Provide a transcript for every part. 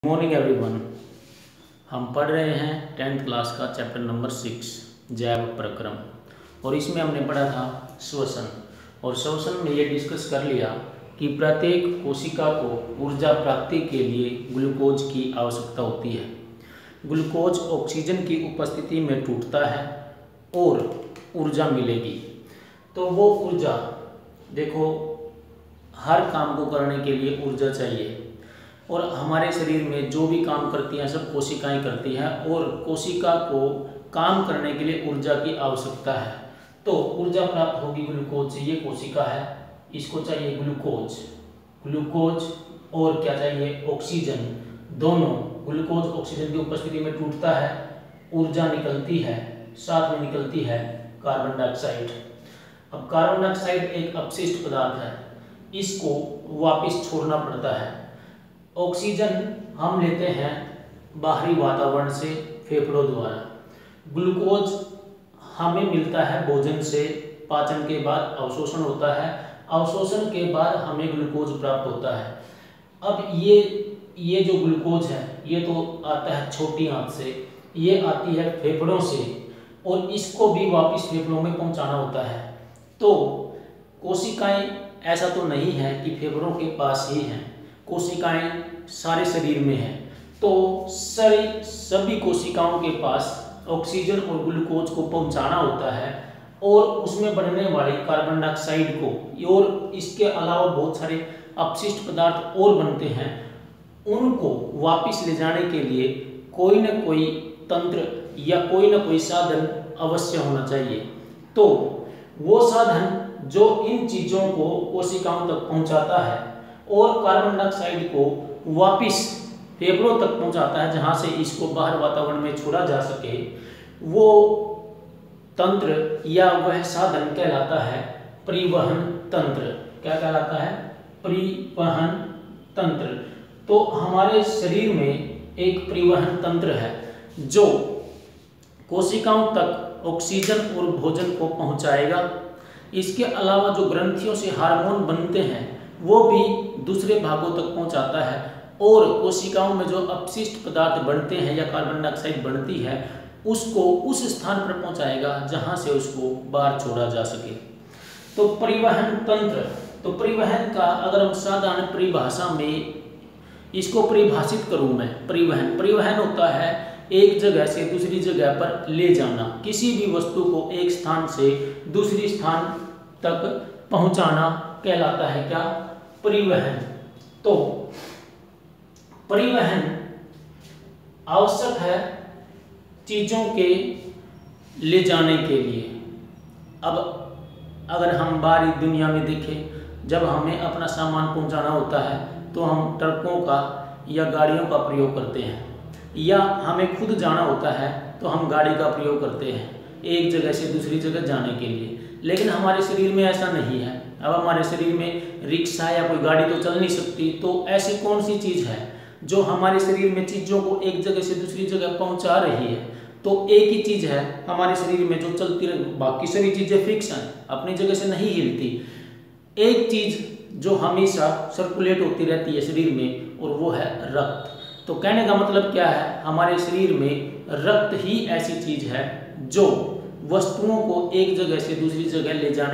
Morning everyone. हम पढ़ रहे हैं 10th क्लास का चैप्टर नंबर 6 जैव प्रक्रम, और इसमें हमने पढ़ा था श्वसन। और श्वसन में ये डिस्कस कर लिया कि प्रत्येक कोशिका को ऊर्जा प्राप्ति के लिए ग्लूकोज की आवश्यकता होती है। ग्लूकोज ऑक्सीजन की उपस्थिति में टूटता है और ऊर्जा मिलेगी। तो वो ऊर्जा देखो, हर काम को करने के लिए ऊर्जा चाहिए, और हमारे शरीर में जो भी काम करती हैं सब कोशिकाएं करती हैं, और कोशिका को काम करने के लिए ऊर्जा की आवश्यकता है। तो ऊर्जा प्राप्त होगी ग्लूकोज से। ये कोशिका है, इसको चाहिए ग्लूकोज और क्या चाहिए, ऑक्सीजन। दोनों, ग्लूकोज ऑक्सीजन की उपस्थिति में टूटता है, ऊर्जा निकलती है, साथ में निकलती है कार्बन डाइऑक्साइड। अब कार्बन डाइऑक्साइड एक अपशिष्ट पदार्थ है, इसको वापस छोड़ना पड़ता है। ऑक्सीजन हम लेते हैं बाहरी वातावरण से, फेफड़ों द्वारा। ग्लूकोज हमें मिलता है भोजन से, पाचन के बाद अवशोषण होता है, अवशोषण के बाद हमें ग्लूकोज प्राप्त होता है। अब ये जो ग्लूकोज है ये तो आता है छोटी आंत से, ये आती है फेफड़ों से, और इसको भी वापस फेफड़ों में पहुंचाना होता है। तो कोशिकाएं ऐसा तो नहीं है कि फेफड़ों के पास ही हैं, कोशिकाएं सारे शरीर में हैं। तो सभी कोशिकाओं के पास ऑक्सीजन और ग्लूकोज को पहुंचाना होता है, और उसमें बनने वाली कार्बन डाइऑक्साइड को, और इसके अलावा बहुत सारे अपशिष्ट पदार्थ और बनते हैं, उनको वापस ले जाने के लिए कोई न कोई तंत्र या कोई न कोई साधन अवश्य होना चाहिए। तो वो साधन जो इन चीजों को कोशिकाओं तक पहुंचाता है और कार्बन डाइऑक्साइड को वापस फेफड़ों तक पहुंचाता है, जहां से इसको बाहर वातावरण में छोड़ा जा सके, वो तंत्र या वह साधन कहलाता है परिवहन तंत्र। क्या कहलाता है? परिवहन तंत्र। तो हमारे शरीर में एक परिवहन तंत्र है जो कोशिकाओं तक ऑक्सीजन और भोजन को पहुंचाएगा। इसके अलावा जो ग्रंथियों से हार्मोन बनते हैं वो भी दूसरे भागों तक पहुंचाता है, और कोशिकाओं में जो अपशिष्ट पदार्थ बनते हैं या कार्बन डाइऑक्साइड बनती है उसको उस स्थान पर पहुंचाएगा जहां से उसको बाहर छोड़ा जा सके। तो परिवहन तंत्र, तो परिवहन का अगर हम साधारण परिभाषा में इसको परिभाषित करूं मैं, परिवहन होता है एक जगह से दूसरी जगह पर ले जाना, किसी भी वस्तु को एक स्थान से दूसरी स्थान तक पहुंचाना कहलाता है क्या? परिवहन। तो परिवहन आवश्यक है चीजों के ले जाने के लिए। अब अगर हम बाहरी दुनिया में देखें, जब हमें अपना सामान पहुंचाना होता है तो हम ट्रकों का या गाड़ियों का प्रयोग करते हैं, या हमें खुद जाना होता है तो हम गाड़ी का प्रयोग करते हैं एक जगह से दूसरी जगह जाने के लिए। लेकिन हमारे शरीर में ऐसा नहीं है। अब हमारे शरीर में रिक्शा या कोई गाड़ी तो चल नहीं सकती, तो ऐसी कौन सी चीज़ है जो हमारे शरीर में चीज़ों को एक जगह से दूसरी जगह पहुंचा रही है? तो एक ही चीज़ है हमारे शरीर में जो चलती रहे, बाकी सारी चीज़ें फिक्स हैं, अपनी जगह से नहीं हिलती। एक चीज़ जो हमेशा सर्कुलेट होती रहती है शरीर में, और वो है रक्त। तो कहने का मतलब क्या है, हमारे शरीर में रक्त ही ऐसी चीज़ है जो वस्तुओं को एक जगह से दूसरी जगह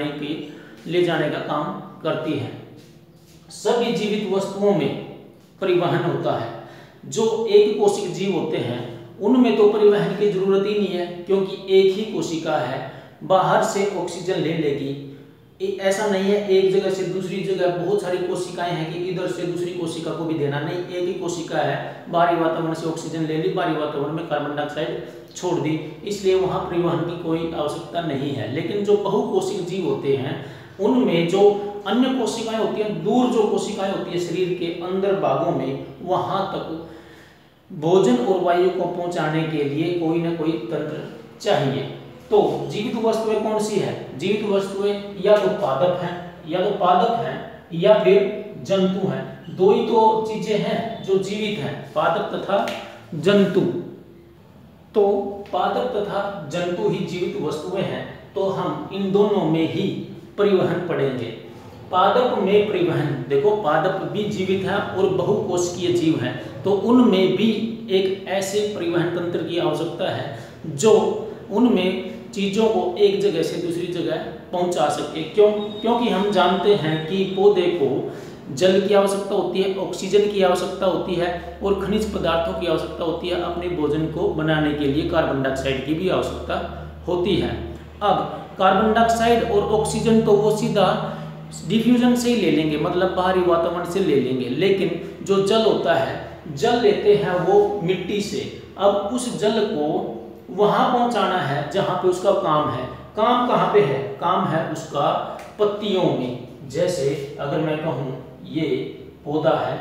ले जाने का काम करती है। सभी जीवित वस्तुओं में परिवहन होता है। जो एक कोशिक जीव होते हैं उनमें तो परिवहन की जरूरत ही नहीं है, क्योंकि एक ही कोशिका है, बाहर से ऑक्सीजन ले लेगी। ऐसा नहीं है एक जगह से दूसरी जगह बहुत सारी कोशिकाएं हैं कि इधर से दूसरी कोशिका को भी देना, नहीं, एक ही कोशिका है, बाहरी वातावरण से ऑक्सीजन ले ली, बाहरी वातावरण में कार्बन डाइऑक्साइड छोड़ दी, इसलिए वहां परिवहन की कोई आवश्यकता नहीं है। लेकिन जो बहुकोशिक जीव होते हैं उनमें जो अन्य कोशिकाएं होती हैं, दूर जो कोशिकाएं होती है शरीर के अंदर भागों में, वहां तक भोजन और वायु को पहुंचाने के लिए कोई ना कोई तंत्र चाहिए। तो जीवित वस्तुएं कौन सी है? जीवित वस्तुएं या तो पादप हैं या फिर जंतु हैं। दो ही तो चीजें हैं जो जीवित हैं, पादप तथा जंतु। तो पादप तथा जंतु ही जीवित वस्तुएं हैं। तो हम इन दोनों में ही परिवहन पढ़ेंगे। पादप में परिवहन, देखो पादप भी जीवित है और बहुकोशिकीय जीव है, तो उनमें भी एक ऐसे परिवहन तंत्र की आवश्यकता है जो उनमें चीज़ों को एक जगह से दूसरी जगह पहुंचा सके। क्योंकि हम जानते हैं कि पौधे को जल की आवश्यकता होती है, ऑक्सीजन की आवश्यकता होती है और खनिज पदार्थों की आवश्यकता होती है। अपने भोजन को बनाने के लिए कार्बन डाइऑक्साइड की भी आवश्यकता होती है। अब कार्बन डाइऑक्साइड और ऑक्सीजन तो वो सीधा डिफ्यूजन से ही ले लेंगे, मतलब बाहरी वातावरण से ले लेंगे, लेकिन जो जल होता है, जल लेते हैं वो मिट्टी से। अब उस जल को वहां पहुंचाना है जहां पे उसका काम है। काम कहाँ पे है? काम है उसका पत्तियों में। जैसे अगर मैं कहूं ये पौधा है,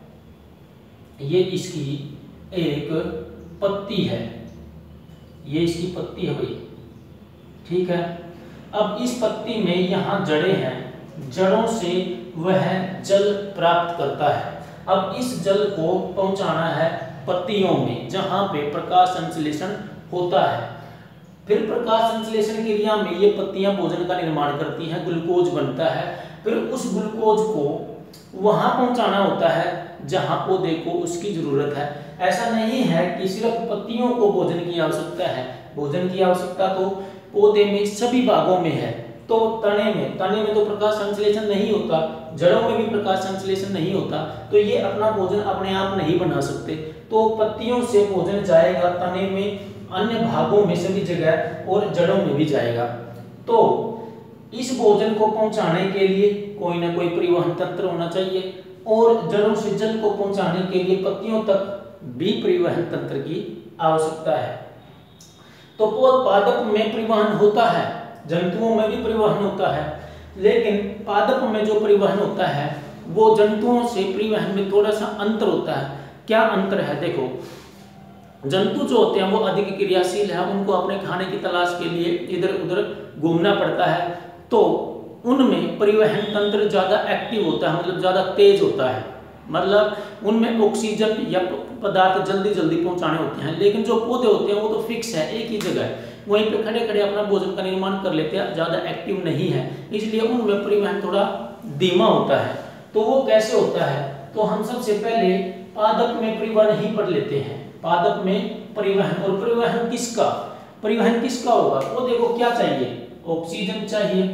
ये इसकी एक पत्ती है, ये इसकी पत्ती है भाई, ठीक है। अब इस पत्ती में यहाँ जड़ें हैं, जड़ों से वह जल प्राप्त करता है। अब इस जल को पहुंचाना है पत्तियों में जहां पे प्रकाश संश्लेषण होता है। फिर प्रकाश संश्लेषण क्रिया में ये पत्तियां भोजन का निर्माण करती हैं, ग्लूकोज बनता है। फिर उस ग्लूकोज को वहां पहुंचाना होता है जहां पौधे को उसकी जरूरत है। ऐसा नहीं है कि सिर्फ पत्तियों को भोजन की आवश्यकता है, भोजन की आवश्यकता तो पौधे में सभी भागों में है। तो तने में तो प्रकाश संश्लेषण नहीं होता, जड़ों में भी प्रकाश संश्लेषण नहीं होता, तो ये अपना भोजन अपने आप नहीं बना सकते। तो पत्तियों से भोजन जाएगा तने में, अन्य भागों में सभी जगह और जड़ों में भी जाएगा। तो इस भोजन को पहुंचाने के लिए कोई ना कोई परिवहन तंत्र होना चाहिए और जड़ों से जल को पहुंचाने के लिए पत्तियों तक भी परिवहन तंत्र की आवश्यकता है। तो पादप में परिवहन होता है, जंतुओं में भी परिवहन होता है, लेकिन पादप में जो परिवहन होता है वो जंतुओं से परिवहन में थोड़ा सा अंतर होता है। क्या अंतर है? देखो, जंतु जो होते हैं वो अधिक क्रियाशील है, उनको अपने खाने की तलाश के लिए इधर उधर घूमना पड़ता है, तो उनमें परिवहन तंत्र ज्यादा एक्टिव होता है, मतलब ज्यादा तेज होता है, मतलब उनमें ऑक्सीजन या पदार्थ जल्दी जल्दी पहुंचाने होते हैं। लेकिन जो पौधे होते हैं वो तो फिक्स है, एक ही जगह है, वहीं पे खड़े खड़े अपना भोजन का निर्माण कर लेते हैं, ज्यादा एक्टिव नहीं है, इसलिए उनमें परिवहन थोड़ा धीमा होता है। तो वो कैसे होता है? तो हम सबसे पहले पादप में परिवहन ही पढ़ लेते हैं। पादप में परिवहन, और परिवहन किसका? परिवहन किसका होगा? वो देखो क्या चाहिए, ऑक्सीजन चाहिए,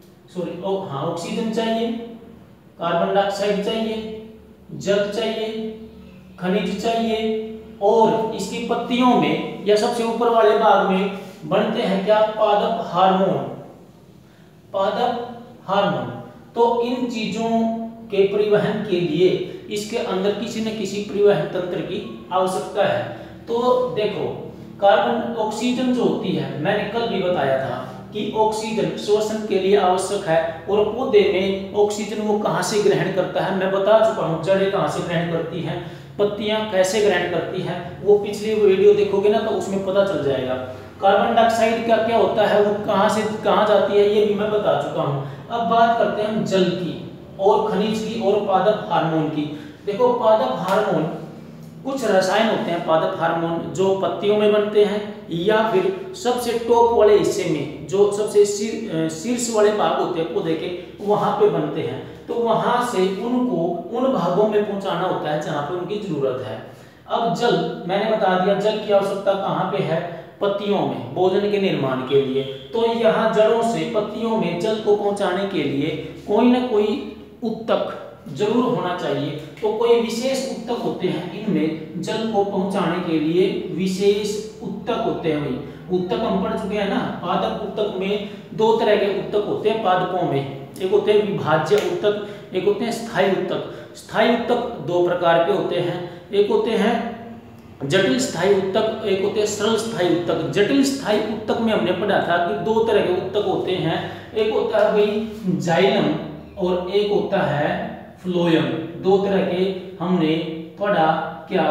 ऑक्सीजन चाहिए, कार्बन डाइऑक्साइड चाहिए, जल चाहिए, खनिज चाहिए, और इसकी पत्तियों में या सबसे ऊपर वाले भाग में बनते हैं क्या? पादप हार्मोन। पादप हार्मोन। तो इन चीजों के परिवहन के लिए इसके अंदर किसी न किसी परिवहन तंत्र की आवश्यकता है। तो देखो, कार्बन ऑक्सीजन जो होती है, मैंने कल भी बताया था कि ऑक्सीजन श्वसन के लिए आवश्यक है, और पौधे में ऑक्सीजन वो कहां से ग्रहण करता है मैं बता चुका हूं। जड़ें कहां से ग्रहण करती हैं, पत्तियां कैसे ग्रहण करती हैं, वो पिछली वीडियो देखोगे ना तो उसमें पता चल जाएगा। कार्बन डाइऑक्साइड का क्या होता है, वो कहां से कहां जाती है, ये भी मैं बता चुका हूं। अब बात करते हैं हम जल की और खनिज की और पादप हार्मोन की। देखो, पादप हार्मोन कुछ रसायन होते हैं, पादप हार्मोन जो पत्तियों में बनते हैं या फिर सबसे टॉप वाले हिस्से में, जो सबसे शीर्ष वाले भाग होते हैं पौधे के, वहां पे बनते हैं। तो वहां से उनको उन भागों में पहुंचाना होता है जहां पे उनकी जरूरत है। अब जल, मैंने बता दिया जल की आवश्यकता कहां पे है? पत्तियों में, भोजन के निर्माण के लिए। तो यहाँ जड़ों से पत्तियों में जल को पहुंचाने के लिए कोई ना कोई उत्तक जरूर होना चाहिए। तो कोई विशेष उत्तक होते हैं, इनमें जल को पहुंचाने के लिए विशेष उत्तक होते हैं। भाई उत्तक हम पढ़ चुके हैं ना, पादप उत्तक में दो तरह के उत्तक होते हैं पादपों में, एक होते हैं विभाज्य उत्तक, एक होते हैं स्थायी उत्तक। स्थायी उत्तक दो प्रकार के होते हैं, एक होते हैं जटिल स्थायी उत्तक, एक होते हैं सरल स्थायी उत्तक। जटिल स्थायी उत्तक में हमने पढ़ा था कि दो तरह के उत्तक होते हैं, एक होता है भाई जाइलम और एक होता है फ्लोएम। दो तरह के हमने पढ़ा, क्या?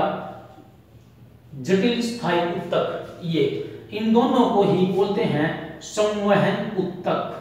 जटिल स्थायी उत्तक, ये इन दोनों को ही बोलते हैं संवहन उत्तक।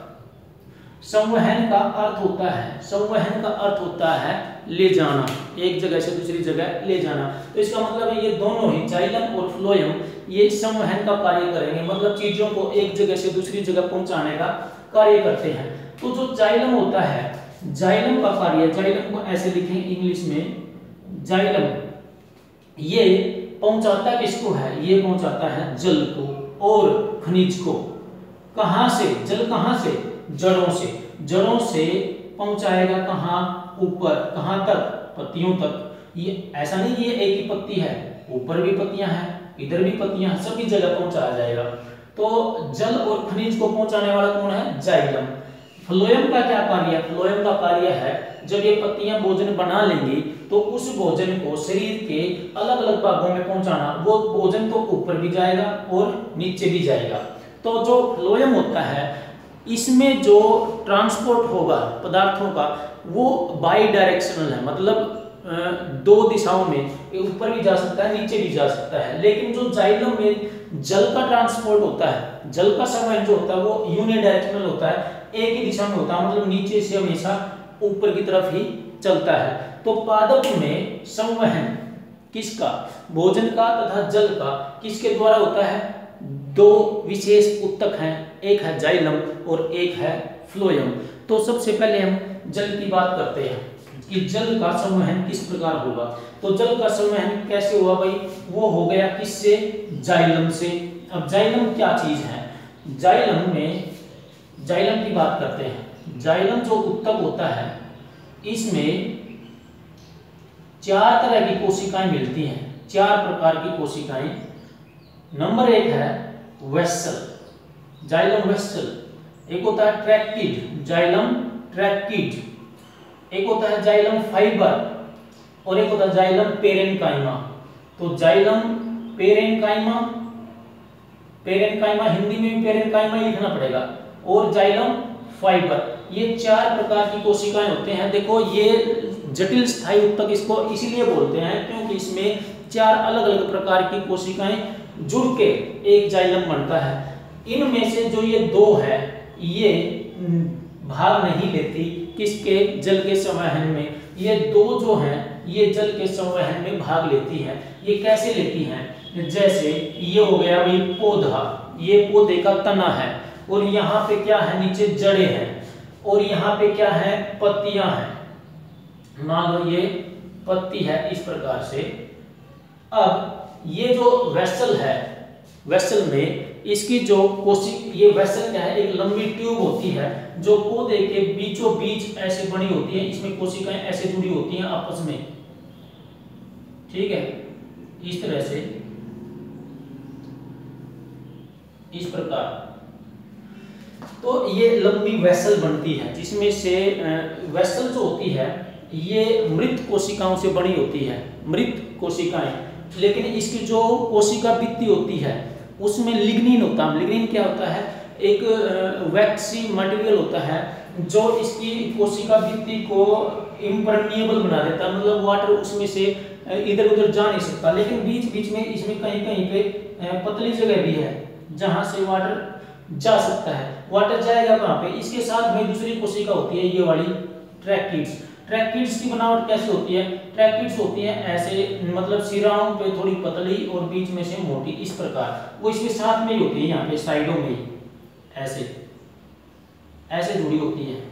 संवहन का अर्थ होता है, संवहन का अर्थ होता है ले जाना, एक जगह से दूसरी जगह ले जाना। तो इसका मतलब है ये दोनों ही जाइलम और फ्लोएम ये संवहन का कार्य करेंगे, मतलब चीजों को एक जगह से दूसरी जगह पहुंचाने का कार्य करते हैं। तो जो जाइलम होता है, जाइलम का कार्य, जाइलम को ऐसे लिखें इंग्लिश में, जाइलम ये पहुंचाता किसको है, ये पहुंचाता है जल को और खनिज को। कहां से, जल कहां से, जड़ों से, जड़ों से पहुंचाएगा कहां, ऊपर, कहां तक, पत्तियों तक। ये ऐसा नहीं कि ये एक ही पत्ती है, ऊपर भी पत्तियां हैं, इधर भी पत्तियां, सभी जगह पहुंचाया जाएगा। तो जल और खनिज को पहुंचाने वाला कौन है, जाइलम। फ्लोएम का क्या कार्य है, फ्लोएम का कार्य है जब ये पत्तियां भोजन बना लेंगी तो उस भोजन को शरीर के अलग अलग भागों में पहुंचाना। वो भोजन तो ऊपर भी जाएगा और नीचे भी जाएगा। तो जो फ्लोएम होता है इसमें जो ट्रांसपोर्ट होगा पदार्थों का वो बाई डायरेक्शनल है, मतलब दो दिशाओं में, ऊपर भी जा सकता है नीचे भी जा सकता है। लेकिन जो जाइलम में जल का ट्रांसपोर्ट होता है, जल का संवहन जो होता है वो यूनिडायरेक्शनल होता है, एक ही दिशा में होता है, मतलब नीचे से हमेशा ऊपर की तरफ ही चलता है। तो पादप में संवहन किसका, भोजन का तथा जल का किसके द्वारा होता है, दो विशेष ऊतक हैं, एक है जाइलम और एक है फ्लोएम। तो सबसे पहले हम जल की बात करते हैं कि जल का संवहन किस प्रकार होगा। तो जल का संवहन कैसे हुआ भाई, वो हो गया किससे, जाइलम से। अब जाइलम क्या चीज है, जाइलम में, जाइलम की बात करते हैं। जाइलम जो ऊतक होता है इसमें चार तरह की कोशिकाएं मिलती हैं, चार प्रकार की कोशिकाएं। नंबर एक है वेसल, जाइलम वेसल। एक होता है ट्रैकिड, जाइलम ट्रैकिड। एक होता है जाइलम फाइबर और एक होता है जाइलम पेरेन्काइमा। तो जाइलम पेरेन्काइमा, पेरेन्काइमा हिंदी में भी पेरेन्काइमा ही लिखना पड़ेगा, और जाइलम फाइबर, ये चार प्रकार की कोशिकाएं होते हैं। देखो ये जटिल स्थायी ऊतक इसको इसीलिए बोलते हैं क्योंकि इसमें चार अलग अलग प्रकार की कोशिकाएं जुड़ के एक जाइलम बनता है। इनमें से जो ये दो है ये भाग नहीं लेती किसके, जल के संवहन में। ये दो जो हैं ये जल के संवहन में भाग लेती हैं। ये कैसे लेती हैं, जैसे ये हो गया भाई पौधा, ये पौधे का तना है और यहाँ पे क्या है, नीचे जड़ें हैं और यहाँ पे क्या है, पत्तियां हैं। मान लो ये पत्ती है इस प्रकार से। अब ये जो वेसल है, वेसल में इसकी जो ये वेसल क्या है, एक लंबी ट्यूब होती है जो पौधे के बीचों बीच ऐसे बनी होती है। इसमें कोशिकाएं ऐसे जुड़ी होती हैं आपस में, ठीक है, इस तरह से, इस प्रकार। तो ये लंबी वेसल बनती है जिसमें से वेसल जो होती है ये मृत कोशिकाओं से बनी होती है, मृत कोशिकाएं। लेकिन इसकी जो कोशिका भित्ति होती है उसमें लिग्निन होता है। लिग्निन क्या होता है, एक वैक्सी मटेरियल होता है जो इसकी कोशिका भित्ति को इम्परमिएबल बना देता है, मतलब वाटर उसमें से इधर उधर जा नहीं सकता। लेकिन बीच बीच में इसमें कहीं कहीं पे पतली जगह भी है जहां से वाटर जा सकता है। वाटर जाएगा कहां पे, इसके साथ में दूसरी कोशिका होती है ये वाली ट्रैकिड्स। ट्रैकिड्स की बनावट कैसे होती है, ट्रैकिड्स होती है ऐसे, मतलब सिराओं पे थोड़ी पतली और बीच में से मोटी, इस प्रकार। वो इसके साथ में ही होती है, यहाँ पे साइडों में ही ऐसे ऐसे जुड़ी होती है,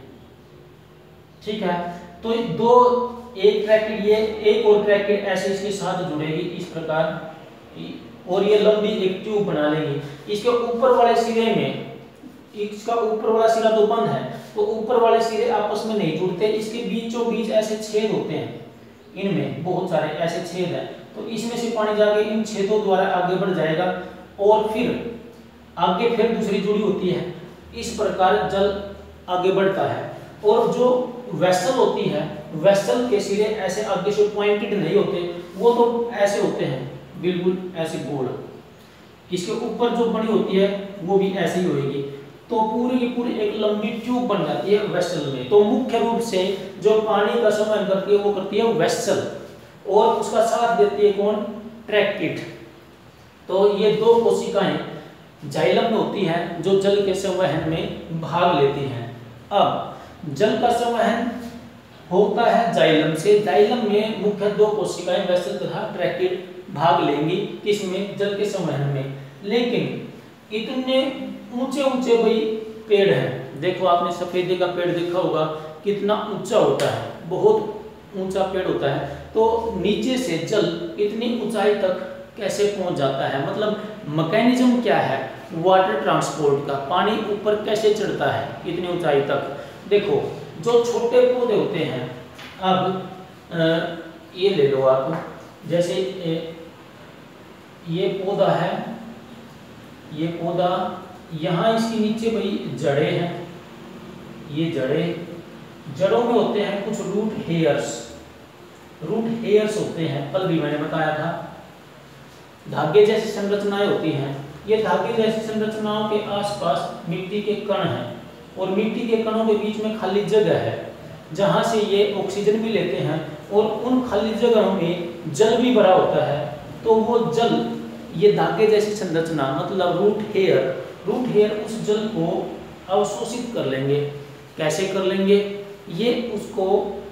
ठीक है। तो दो, एक ट्रैकिड ये, एक और ट्रैकिड ऐसे इसके साथ जुड़ेगी इस प्रकार, और ये लंबी एक ट्यूब बना लेंगी। इसके ऊपर वाले सिरे में, इसका ऊपर वाला सिरा तो बंद है तो ऊपर वाले सिरे आपस में नहीं जुड़ते, इसके बीचों बीच ऐसे छेद होते हैं, इनमें बहुत सारे ऐसे छेद हैं। तो इसमें से पानी जाके इन छेदों द्वारा आगे बढ़ जाएगा और फिर आगे फिर दूसरी जुड़ी होती है, इस प्रकार जल आगे बढ़ता है। और जो वेसल होती है, वेसल के सिरे ऐसे आगे से पॉइंटेड नहीं होते, वो तो ऐसे होते हैं बिल्कुल ऐसे गोल। इसके ऊपर जो बनी होती है वो भी ऐसे ही होगी। तो पूरी की पूरी एक लंबी ट्यूब बन जाती है वेसल में। तो मुख्य रूप से जो पानी का संवहन करती है वो करती है वेसल, और उसका साथ देती है कौन, ट्रैकिड। तो ये दो कोशिकाएं जाइलम में होती हैं जो जल के संवहन में भाग लेती हैं। अब जल का संवहन होता है जाइलम से। जाइलम में मुख्य दो कोशिकाएं वेसल तथा ट्रैकिड भाग लेंगी किसमें, जल के संवहन में। लेकिन इतने ऊंचे ऊंचे भाई पेड़ हैं, देखो आपने सफेदे का पेड़ देखा होगा कितना ऊंचा होता है, बहुत ऊंचा पेड़ होता है, तो नीचे से जल इतनी ऊंचाई तक कैसे पहुंच जाता है, मतलब मैकेनिज्म क्या है वाटर ट्रांसपोर्ट का, पानी ऊपर कैसे चढ़ता है इतनी ऊंचाई तक। देखो जो छोटे पौधे होते हैं, अब ये ले लो आप, जैसे ये पौधा है, ये पौधा, यहाँ इसके नीचे भाई जड़ें हैं, ये जड़ों में होते हैं कुछ रूट हेयर्स होते हैं, कल भी मैंने बताया था। धागे जैसी संरचनाएं होती हैं, ये धागे जैसी संरचनाओं के आसपास मिट्टी के कण हैं, और मिट्टी के कणों के बीच में खाली जगह है जहां से ये ऑक्सीजन भी लेते हैं, और उन खाली जगहों में जल भी भरा होता है। तो वो जल, ये धागे जैसी संरचना मतलब रूट हेयर उस जल को अवशोषित कर लेंगे। कैसे कर लेंगे, ये उसको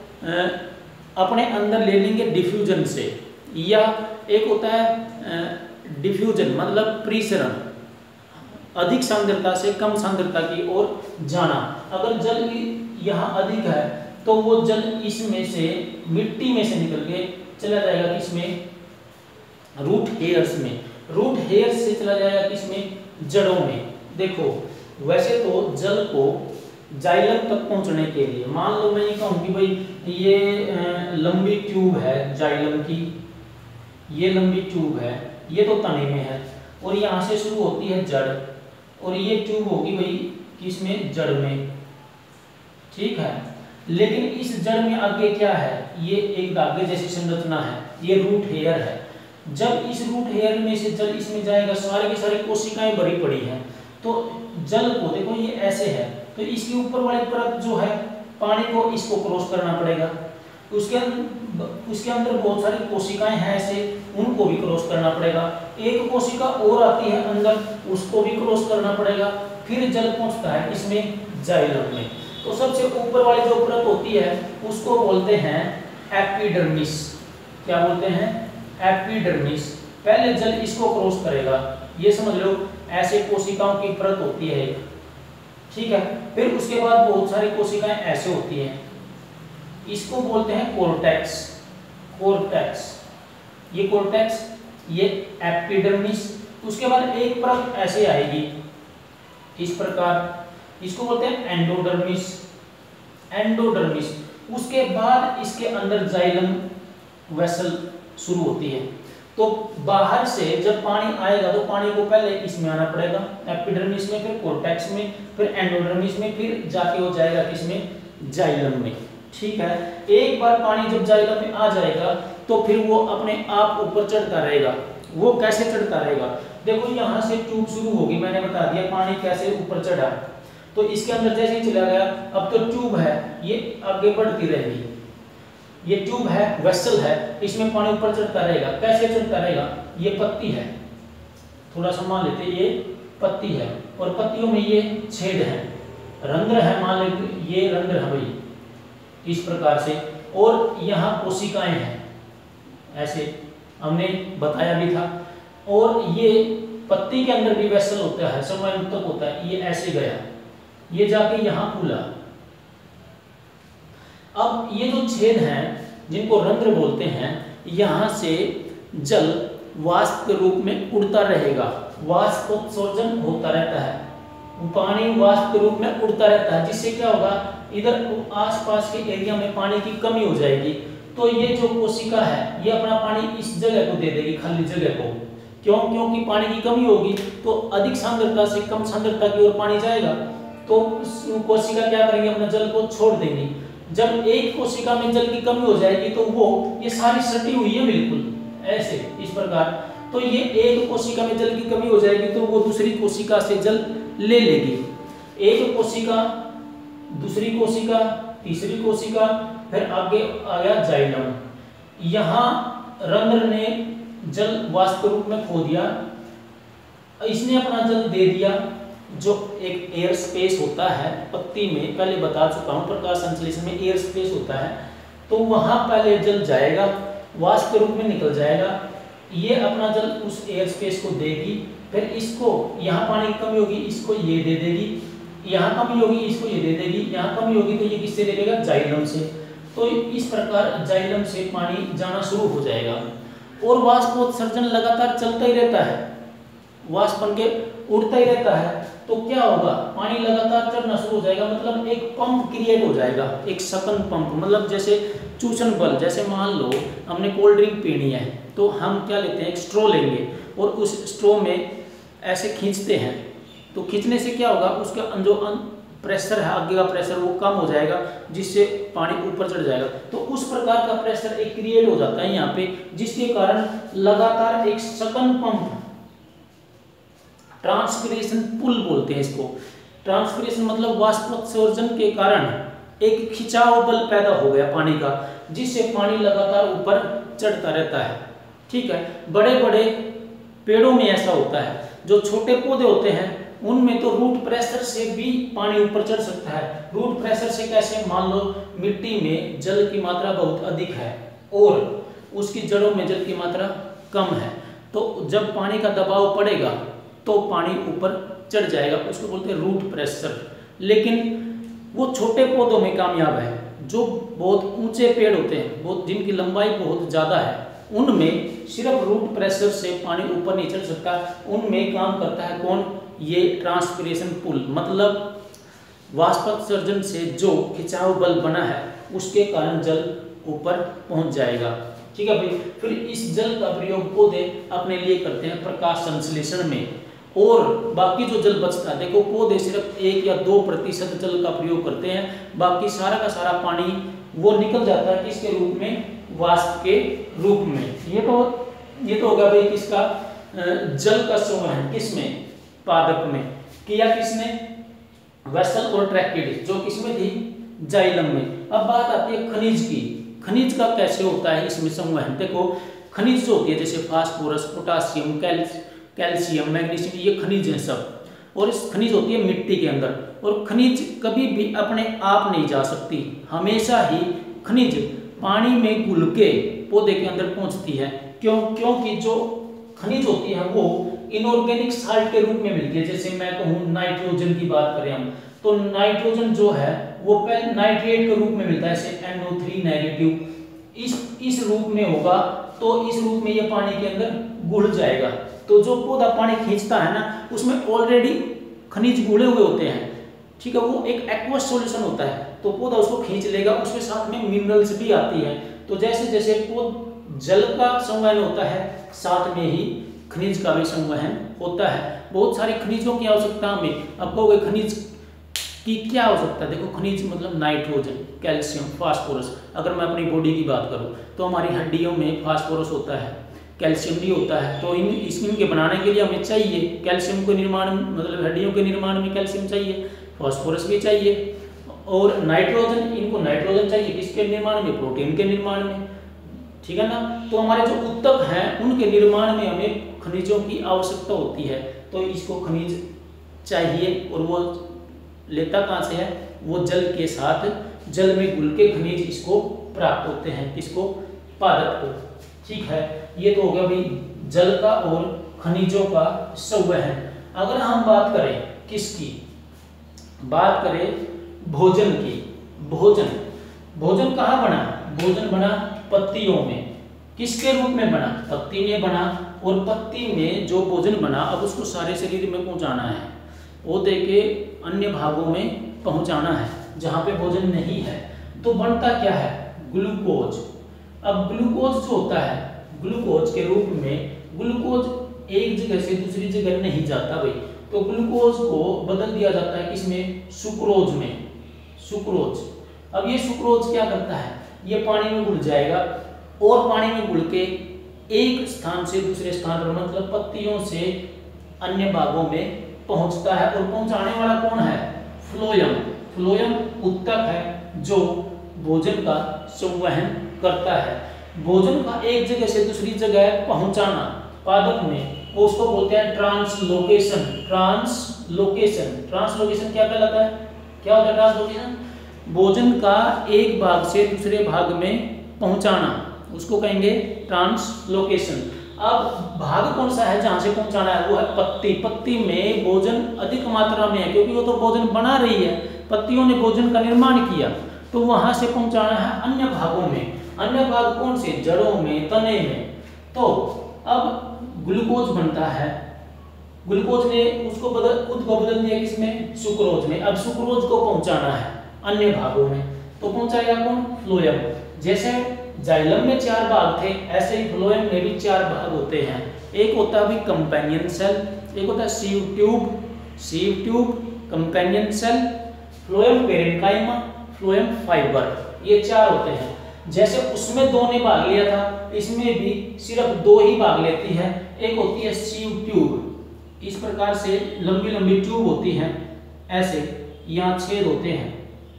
अपने अंदर ले लेंगे डिफ्यूजन से, या एक होता है डिफ्यूजन मतलब प्रीसरण, अधिक सांद्रता से कम सांद्रता की ओर जाना। अगर जल यहाँ अधिक है तो वो जल इसमें से, मिट्टी में से निकल के चला जाएगा किसमें, रूट हेयर्स से चला जाएगा किसमें, जड़ों में। देखो वैसे तो जल को जाइलम तक पहुंचने के लिए, मान लो मैं ये कहूँ कि भाई ये लंबी ट्यूब है जाइलम की, ये लंबी ट्यूब है, ये तो तने में है, और यहाँ से शुरू होती है जड़, और ये ट्यूब होगी भाई किसमें, जड़ में, ठीक है। लेकिन इस जड़ में आगे क्या है, ये एक धागे जैसी संरचना है, ये रूट हेयर है। जब इस रूट हेयर में से जल इसमें जाएगा, सारे के सारे कोशिकाएं भरी पड़ी हैं, तो जल को देखो ये ऐसे है, तो इसके ऊपर वाली परत जो है पानी को, इसको क्रॉस करना पड़ेगा। उसके अंदर बहुत सारी कोशिकाएं हैं ऐसे, उनको भी क्रॉस करना पड़ेगा। एक कोशिका और आती है अंदर, उसको भी क्रॉस करना पड़ेगा, फिर जल पहुंचता है इसमें जाइलम में। तो सबसे ऊपर वाली जो परत होती है उसको बोलते हैं एपिडर्मिस। क्या बोलते हैं, एपिडर्मिस। पहले जल इसको क्रॉस करेगा, ये समझ लो ऐसे कोशिकाओं की परत होती है, ठीक है। फिर उसके बाद बहुत सारी कोशिकाएं ऐसे होती हैं, इसको बोलते हैं कोर्टेक्स। ये कोर्टेक्स, ये एपिडर्मिस। उसके बाद एक परत ऐसे आएगी इस प्रकार, इसको बोलते हैं एंडोडर्मिस। उसके बाद इसके अंदर जाइलम वेसल शुरू होती है। तो बाहर से जब पानी आएगा तो पानी को पहले इसमें आना पड़ेगा, एपिडर्मिस में, फिर कोर्टेक्स में, फिर एंडोडर्मिस में, फिर जाके हो जाएगा किसमें, जाइलम में, ठीक है। एक बार पानी जब जाइलम में आ जाएगा तो फिर वो अपने आप ऊपर चढ़ता रहेगा। वो कैसे चढ़ता रहेगा, देखो यहाँ से ट्यूब शुरू होगी, मैंने बता दिया पानी कैसे ऊपर चढ़ा, तो इसके अंदर जैसे ही चला गया, अब तो ट्यूब है ये आगे बढ़ती रहेगी, ये ट्यूब है, वेसल है, इसमें पानी ऊपर चढ़ता रहेगा। कैसे चढ़ता रहेगा, ये पत्ती है, थोड़ा सा मान लेते, ये पत्ती है, और पत्तियों में ये छेद है, रंध्र है, मान लेते ये रंध्र है भाई, इस प्रकार से, और यहाँ कोशिकाएं हैं ऐसे, हमने बताया भी था। और ये पत्ती के अंदर भी वेसल होता है, समन्वयक होता है, ये ऐसे गया, ये जाके यहाँ खुला। अब ये जो छेद हैं जिनको रंध्र बोलते हैं, यहाँ से जल वाष्प के रूप में उड़ता रहेगा, वाष्पोत्सर्जन होता रहता है, पानी वाष्प के रूप में उड़ता रहता है, जिससे क्या होगा, इधर आसपास के एरिया में पानी की कमी हो जाएगी। तो ये जो कोशिका है ये अपना पानी इस जगह को दे देगी, खाली जगह को। क्यों, क्योंकि पानी की कमी होगी तो अधिक सांद्रता से कम सांद्रता की ओर पानी जाएगा, तो कोशिका क्या करेंगे, अपना जल को छोड़ देंगी। जब एक कोशिका में जल की कमी हो जाएगी तो वो, ये सारी सटी हुई है बिल्कुल ऐसे, इस प्रकार, तो ये एक कोशिका में जल की कमी हो जाएगी तो वो दूसरी कोशिका से जल ले लेगी। एक कोशिका, दूसरी कोशिका, तीसरी कोशिका, फिर आगे आ गया जाइलम। यहाँ रंध्र ने जल वाष्प रूप में खो दिया, इसने अपना जल दे दिया, जो एक एयर स्पेस होता है पत्ती में, पहले बता चुका हूँ, प्रकाश संश्लेषण में एयर स्पेस होता है, तो वहाँ पहले जल जाएगा, वाष्प के रूप में निकल जाएगा, ये अपना जल उस एयर स्पेस को देगी, फिर इसको, यहाँ पानी की कमी होगी इसको ये दे देगी, यहाँ कमी होगी इसको ये दे देगी, यहाँ कमी होगी तो ये किससे दे देगा, जाइलम से। तो इस प्रकार जाइलम से पानी जाना शुरू हो जाएगा। और वाष्पोत्सर्जन लगातार चलता ही रहता है, वाष्प बन के उड़ता ही रहता है, तो क्या होगा, पानी लगातार चढ़ना शुरू हो जाएगा, मतलब एक पंप क्रिएट हो जाएगा, एक सकन पंप, मतलब जैसे चूसन बल। जैसे मान लो हमने कोल्ड ड्रिंक पीनी है तो हम क्या लेते हैं, एक स्ट्रॉ लेंगे और उस स्ट्रॉ में ऐसे खींचते हैं, तो खींचने से क्या होगा, उसका जो प्रेशर है, आगे का प्रेशर वो कम हो जाएगा, जिससे पानी ऊपर चढ़ जाएगा। तो उस प्रकार का प्रेशर एक क्रिएट हो जाता है यहाँ पे, जिसके कारण लगातार एक सकन पंप, ट्रांसपिरेशन पुल बोलते हैं इसको। ट्रांसपिरेशन मतलब वाष्पोत्सर्जन के कारण एक खिंचाव बल पैदा हो गया पानी का, जिससे पानी लगातार ऊपर चढ़ता रहता है। ठीक है, बड़े बड़े पेड़ों में ऐसा होता है, जो छोटे पौधे होते हैं उनमें तो रूट प्रेशर से भी पानी ऊपर चढ़ सकता है। रूट प्रेशर से कैसे, मान लो मिट्टी में जल की मात्रा बहुत अधिक है और उसकी जड़ों में जल की मात्रा कम है, तो जब पानी का दबाव पड़ेगा तो पानी ऊपर चढ़ जाएगा, उसको बोलते हैं रूट प्रेशर। लेकिन वो छोटे पौधों में कामयाब है। जो बहुत ऊंचे पेड़ होते हैं, बहुत जिनकी लंबाई बहुत ज़्यादा है, उनमें सिर्फ रूट प्रेशर से पानी ऊपर नहीं चढ़ सकता, उनमें काम करता है कौन, ये ट्रांसपिरेशन पुल, मतलब वाष्पोत्सर्जन से जो खिंचाव बल बना है उसके कारण जल ऊपर पहुंच जाएगा। ठीक है भाई, फिर इस जल का प्रयोग पौधे अपने लिए करते हैं प्रकाश संश्लेषण में, और बाकी जो जल बचता है, देखो पौधे सिर्फ 1 या 2% जल का प्रयोग करते हैं, बाकी सारा का सारा पानी वो निकल जाता है किसके रूप में, वाष्प के रूप में। ये तो होगा भाई किसका, जल का संवहन किसमें, पादप में किया, किसने, वेसल और ट्रैकिड, जो किसमें थी, जाइलम में। अब बात आती है खनिज की, खनिज का कैसे होता है इसमें संवहन। देखो खनिज जो होती है, जैसे फास्फोरस, पोटासियम, कैल्शियम, मैग्नीशियम, ये खनिज हैं सब, और इस खनिज होती है मिट्टी के अंदर। और खनिज कभी भी अपने आप नहीं जा सकती, हमेशा ही खनिज पानी में घुल के पौधे के अंदर पहुंचती है। क्योंकि जो खनिज होती है वो इनऑर्गेनिक साल्ट के रूप में मिलती है। जैसे मैं कहूँ नाइट्रोजन की बात करें हम, तो नाइट्रोजन जो है वो पहले नाइट्रेट के रूप में मिलता है, जैसे NO3 नेगेटिव, इस रूप में होगा, तो इस रूप में ये पानी के अंदर घुल जाएगा। तो जो पौधा पानी खींचता है ना, उसमें ऑलरेडी खनिज घुले हुए होते हैं। ठीक है, वो एक एक्वस सॉल्यूशन होता है, तो पौधा उसको खींच लेगा, उसके साथ में मिनरल्स भी आती है। तो जैसे जैसे जल का संवहन होता है, साथ में ही खनिज का भी संवहन होता है। बहुत सारे खनिजों की आवश्यकता हमें, अब कहोगे खनिज की क्या आवश्यकता है, देखो खनिज मतलब नाइट्रोजन, कैल्शियम, फास्फोरस। अगर मैं अपनी बॉडी की बात करूं तो हमारी हड्डियों में फास्फोरस होता है, कैल्शियम भी होता है, तो इनके बनाने के लिए हमें चाहिए कैल्शियम को निर्माण, मतलब हड्डियों के निर्माण में कैल्शियम चाहिए, फास्फोरस भी चाहिए, और नाइट्रोजन, इनको नाइट्रोजन चाहिए किसके निर्माण में, प्रोटीन के निर्माण में। ठीक है ना, तो हमारे जो ऊतक हैं उनके निर्माण में हमें खनिजों की आवश्यकता होती है, तो इसको खनिज चाहिए। और वो लेता कहाँ से है, वो जल के साथ, जल में घुल के खनिज इसको प्राप्त होते हैं, किसको, पादप को। ठीक है, ये तो हो गया भाई जल का और खनिजों का संवहन। अगर हम बात करें किसकी, बात करें भोजन की, भोजन कहाँ बना, भोजन बना पत्तियों में। किसके रूप में बना, पत्ती में बना, और पत्ती में जो भोजन बना अब उसको सारे शरीर में पहुंचाना है, पौधे के अन्य भागों में पहुंचाना है जहाँ पे भोजन नहीं है। तो बनता क्या है, ग्लूकोज। अब ग्लूकोज जो होता है, ग्लूकोज के रूप में, ग्लूकोज एक जगह से दूसरी जगह नहीं जाता भाई, तो ग्लूकोज को बदल दिया जाता है किसमें, सुक्रोज में, सुक्रोज। अब ये सुक्रोज क्या करता है, ये पानी में घुल जाएगा, और पानी में घुल के एक स्थान से दूसरे स्थान पर, मतलब पत्तियों से अन्य भागों में पहुंचता है। और पहुंचाने वाला कौन है, फ्लोएम। फ्लोएम ऊतक है जो भोजन का संवहन करता है। भोजन का एक जगह से दूसरी जगह पहुंचाना पादप में, उसको बोलते हैं ट्रांसलोकेशन। ट्रांसलोकेशन क्या कहलाता है, क्या होता है ट्रांसलोकेशन, भोजन का एक भाग से दूसरे भाग में पहुंचाना, उसको कहेंगे ट्रांसलोकेशन। अब भाग कौन सा है जहां से पहुंचाना है, वो है पत्ती। पत्ती में भोजन अधिक मात्रा में है, क्योंकि वो तो भोजन बना रही है, पत्तियों ने भोजन का निर्माण किया, तो वहां से पहुंचाना है अन्य भागों में। अन्य भाग कौन से? जड़ों में, तने में। तो अब ग्लूकोज बनता है, ग्लूकोज ने उसको खुद को बदल दिया किसमें? सुक्रोज में। अब सुक्रोज को पहुंचाना है अन्य भागों में, तो पहुंचाएगा कौन? फ्लोएम। जैसे जाइलम में 4 भाग थे, ऐसे ही फ्लोएम में भी 4 भाग होते हैं। एक होता है कंपेनियन सेल, एक होता है sieve tube, companion cell, phloem parenchyma, phloem fibre, ये 4 होते हैं। जैसे उसमें 2 ने भाग लिया था, इसमें भी सिर्फ 2 ही भाग लेती है। एक होती है सीव ट्यूब, इस प्रकार से लंबी लंबी ट्यूब होती हैं, ऐसे यहाँ छेद होते हैं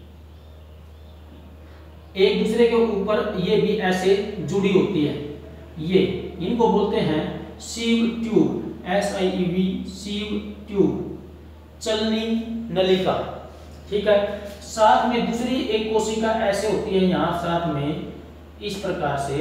एक दूसरे के ऊपर, ये भी ऐसे जुड़ी होती है। ये इनको बोलते हैं sieve tube, SIEV, sieve tube, चलनी नलिका। ठीक है। साथ में दूसरी एक कोशिका ऐसे होती है यहाँ साथ में, इस प्रकार से,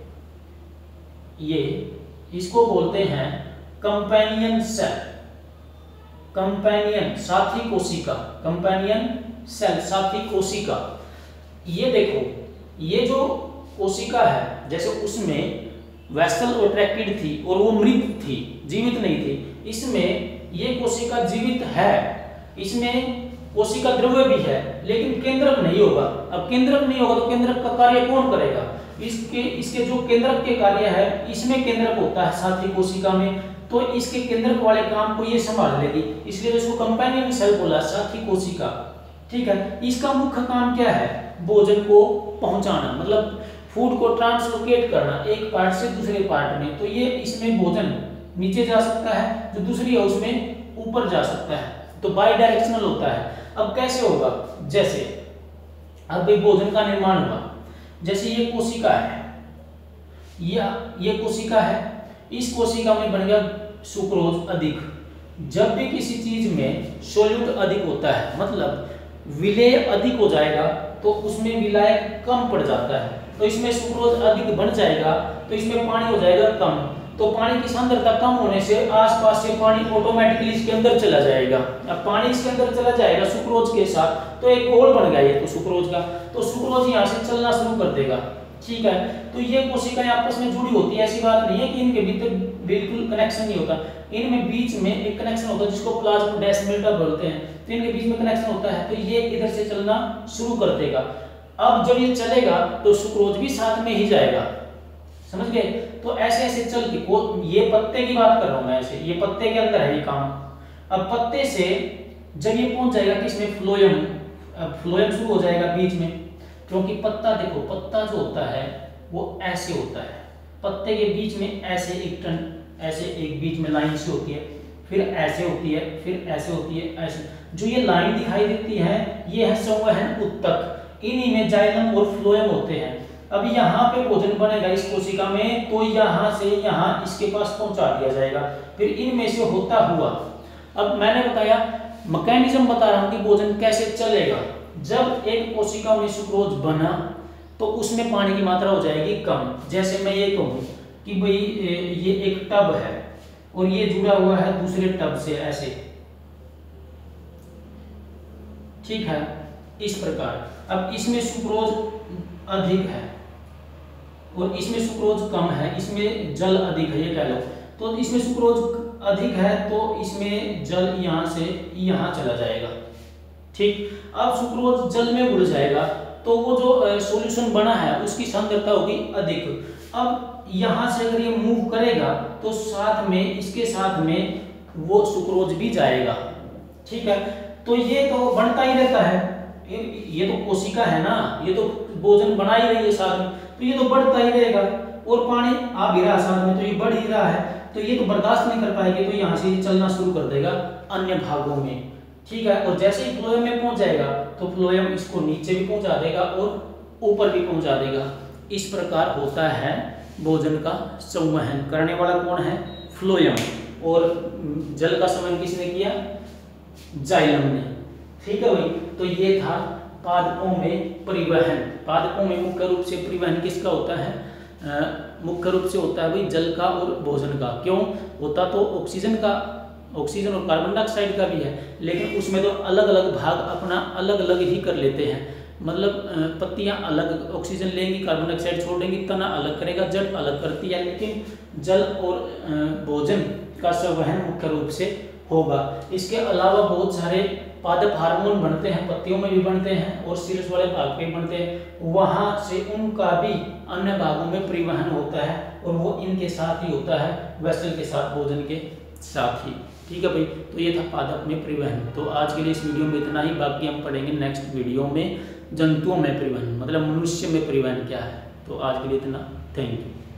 ये इसको बोलते हैं कंपेनियन सेल, कंपेनियन साथी कोशिका, कंपेनियन सेल साथी कोशिका। ये देखो, ये जो कोशिका है, जैसे उसमें वेसल ओट्रैक्टिड थी और वो मृत थी, जीवित नहीं थी। इसमें ये कोशिका जीवित है, इसमें कोशिका द्रव्य भी है, लेकिन केंद्रक नहीं होगा। अब केंद्रक नहीं होगा तो केंद्रक का कार्य कौन करेगा? इसके जो केंद्रक के कार्य है, इसमें केंद्रक होता है साथी कोशिका में, तो इसके केंद्रक वाले काम को ये संभाल लेगी, इसलिए इसको कंपेनियन सेल बोला, साथी कोशिका। ठीक है। इसका मुख्य काम क्या है? भोजन को पहुंचाना, मतलब फूड को ट्रांसलोकेट करना एक पार्ट से दूसरे पार्ट में। तो ये इसमें भोजन नीचे जा सकता है, जो दूसरी है उसमें ऊपर जा सकता है, तो बाई डायरेक्शनल होता है। अब कैसे होगा? जैसे अब भोजन का निर्माण हुआ, जैसे ये कोशिका है, ये कोशिका है, इस कोशिका में बन गया सुक्रोज अधिक। जब भी किसी चीज में सोल्यूट अधिक होता है, मतलब विलेय अधिक हो जाएगा, तो उसमें विलायक कम पड़ जाता है, तो इसमें सुक्रोज अधिक बन जाएगा, तो इसमें पानी हो जाएगा कम। तो पानी की सांद्रता कम होने से आसपास से पानी ऑटोमेटिकली इसके अंदर चला जाएगा। अब पानी इसके अंदर चला जाएगा सुक्रोज के साथ, तो एक घोल बन गया ये तो सुक्रोज का, तो सुक्रोज यहाँ से चलना शुरू कर देगा। ठीक है। तो ये कोशिकाएं आपस में जुड़ी होती है, ऐसी बात नहीं है कि इनके भीतर बिल्कुल कनेक्शन नहीं होता, इनमें बीच में एक कनेक्शन होता है जिसको प्लाज्मोडेस्माटा बोलते हैं, तो इनके बीच में कनेक्शन होता है, तो ये इधर से चलना शुरू कर देगा। अब जब ये चलेगा तो सुक्रोज भी साथ में ही जाएगा, समझ गए? तो ऐसे ऐसे चल के, ये पत्ते की बात कर रहा हूं मैं, ऐसे ये पत्ते के अंदर है ये काम। अब पत्ते से जब ये पहुंच जाएगा किसमें? फ्लोएम, फ्लोएम शुरू हो जाएगा बीच में, क्योंकि पत्ता देखो, पत्ता जो होता है वो ऐसे होता है, पत्ते के बीच में ऐसे एक टन, ऐसे एक बीच में लाइन सी होती है, फिर ऐसे होती है, फिर ऐसे होती है, ऐसे। जो ये लाइन दिखाई देती है ये है संवहन उत्तक, इन्हीं में जाइलम और फ्लोएम होते हैं। अब यहाँ पे भोजन बनेगा इस कोशिका में, तो यहाँ से यहाँ इसके पास पहुंचा दिया जाएगा, फिर इनमें से होता हुआ, अब मैंने बताया मैकेनिज्म बता रहा हूं कि भोजन कैसे चलेगा। जब एक कोशिका में सुक्रोज बना तो उसमें पानी की मात्रा हो जाएगी कम। जैसे मैं ये कहूँ कि भाई ये एक टब है और ये जुड़ा हुआ है दूसरे टब से ऐसे, ठीक है, इस प्रकार। अब इसमें सुक्रोज अधिक है और इसमें सुक्रोज कम है, इसमें जल अधिक है, ये कह लो। तो इसमें सुक्रोज अधिक है तो इसमें जल यहाँ से यहाँ चला जाएगा, ठीक। अब सुक्रोज जल में घुल जाएगा तो वो जो सॉल्यूशन बना है उसकी सांद्रता होगी अधिक। अब यहाँ से अगर ये मूव करेगा तो साथ में, इसके साथ में वो सुक्रोज भी जाएगा, ठीक है। तो ये तो बढ़ता ही रहता है, ये तो कोशिका है ना, ये तो भोजन बना ही रही है साथ में, तो ये तो बढ़ता ही रहेगा। और पानी आ भी रहा साथ में तो ये बढ़ ही रहा है, तो ये तो बर्दाश्त नहीं कर पाएगी, तो यहाँ से चलना शुरू कर देगा अन्य भागों में, ठीक है। और जैसे ही फ्लोएम में पहुंच जाएगा तो फ्लोएम इसको नीचे भी पहुंचा देगा और ऊपर भी पहुंचा देगा। इस प्रकार होता है भोजन का संवहन। करने वाला कौन है? फ्लोएम। और जल का संवहन किसने किया? जाइलम ने, ठीक है भाई। तो ये था पादपों में परिवहन। पादपों में मुख्य रूप से परिवहन किसका होता है? मुख्य रूप से होता है भाई जल का और भोजन का। क्यों होता? तो ऑक्सीजन का, ऑक्सीजन और कार्बन डाइऑक्साइड का भी है, लेकिन उसमें तो अलग अलग भाग अपना अलग अलग ही कर लेते हैं। मतलब पत्तियां अलग ऑक्सीजन लेंगी, कार्बन डाइऑक्साइड छोड़ देंगी, तना अलग करेगा, जड़ अलग करती है, लेकिन जल और भोजन का संवहन मुख्य रूप से होगा। इसके अलावा बहुत सारे पादप हार्मोन बनते हैं, पत्तियों में भी बनते हैं और शीर्ष वाले भाग पे बनते हैं, वहां से उनका भी अन्य भागों में परिवहन होता है और वो इनके साथ ही होता है, वेसल के साथ, भोजन के साथ ही। ठीक है भाई, तो ये था पादप में परिवहन। तो आज के लिए इस वीडियो में इतना ही, बाकी हम पढ़ेंगे नेक्स्ट वीडियो में जंतुओं में परिवहन, मतलब मनुष्य में परिवहन क्या है। तो आज के लिए इतना, थैंक यू।